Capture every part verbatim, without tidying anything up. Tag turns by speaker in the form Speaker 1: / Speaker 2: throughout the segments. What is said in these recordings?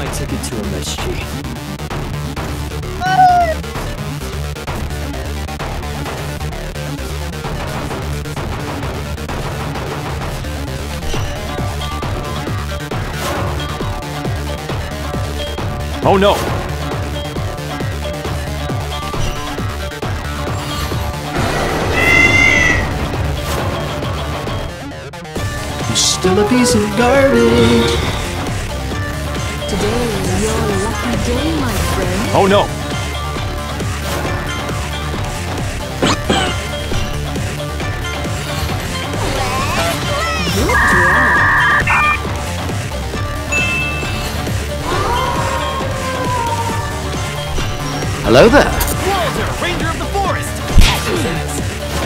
Speaker 1: I took it to M S G.
Speaker 2: Oh no!
Speaker 1: You're still a piece of garbage.
Speaker 3: Today is your lucky day, my friend.
Speaker 2: Oh no!
Speaker 3: Good job.
Speaker 1: Hello there.
Speaker 4: Walter, Ranger of the Forest! At your service.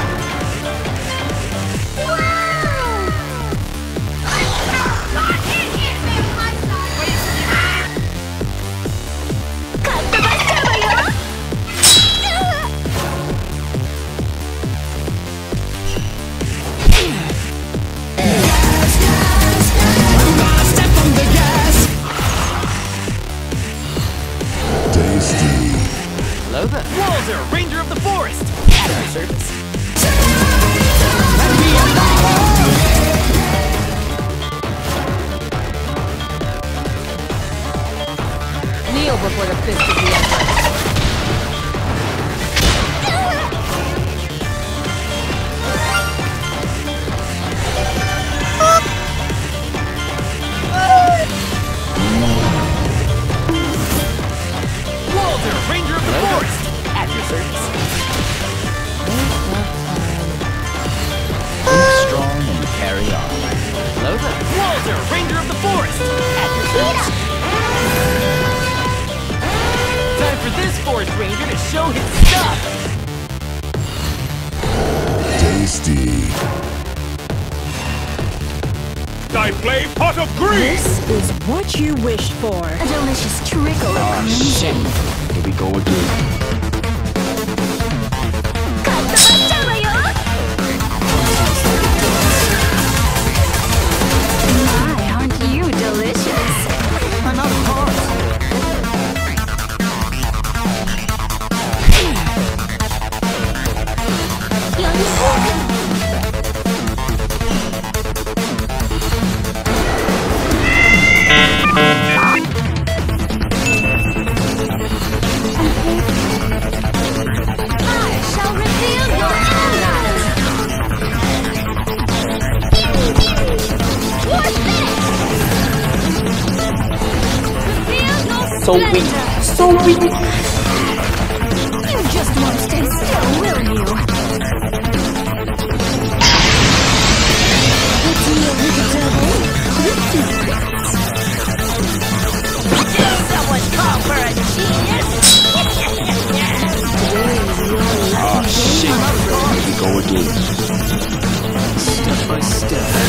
Speaker 1: Hello there.
Speaker 4: Walter, Ranger of the Forest! At your service.
Speaker 3: Kneel before the fist of the Emperor.
Speaker 4: Walter, Ranger of the Forest! At your service.
Speaker 1: Think strong and carry on. Hello there.
Speaker 4: Walter, Ranger of the Forest! At your service. Time for this Forest Ranger to show his stuff!
Speaker 5: Tasty. I play pot of green!
Speaker 3: This is what you wished for. A delicious trickle of
Speaker 1: Ah, shit. Here we go again.
Speaker 3: My, aren't you delicious?
Speaker 1: I'm out of cards.
Speaker 3: I shall reveal your allies. What's this? Reveal your
Speaker 1: So weak.
Speaker 3: splendor.
Speaker 1: So weak.
Speaker 3: You just won't stay still, will you? What's your little devil?
Speaker 4: Did someone call for a genius?
Speaker 1: Ah, shit. Here we go again. Step by step.